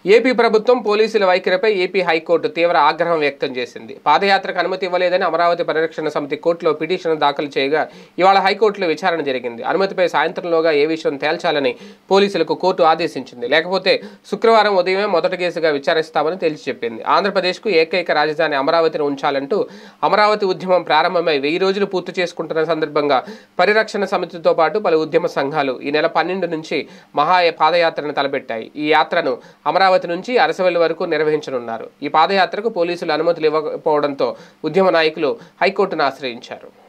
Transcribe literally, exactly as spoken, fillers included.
AP ప్రభుత్వం పోలీసుల వైఖరిపై AP high court తీవ్ర ఆగ్రహం వ్యక్తం చేసింది. పాదయాత్రకు అనుమతి ఇవ్వలేదని అమరావతి పరిరక్షణ సమితి కోర్టులో పిటిషన్ దాఖలు చేయగా ఇవాళ హైకోర్టులో విచారణ జరిగింది. అనుమతిపై సాయంత్రంలోగా ఏ విషయం తేల్చాలని పోలీసులకు కోర్టు ఆదేశించింది. లేకపోతే శుక్రవారం ఉదయమే మొదటి కేసుగా విచారిస్తామని తేల్చి చెప్పింది. ఆంధ్రప్రదేశ్కు ఏకైక రాజధాని అమరావతిని ఉంచాలంటూ అమరావతి ఉద్యమం ప్రారంభమై వెయ్యి రోజులు పూర్తి చేసుకుంటున్న సందర్భంగా పరిరక్షణ సమితితో పాటు పలు ఉద్యమ సంఘాలు ఈ నెల పన్నెండు నుంచి మహా పాదయాత్రను తలపెట్టాయి. ఈ యాత్రను అమరావతి నుంచి అరసవల్లి వరకు నిర్వహించనున్నారు. ఈ పాదయాత్రకు పోలీసులు అనుమతులు ఇవ్వకపోవడంతో ఉద్యమ నాయకులు హైకోర్టును ఆశ్రయించారు.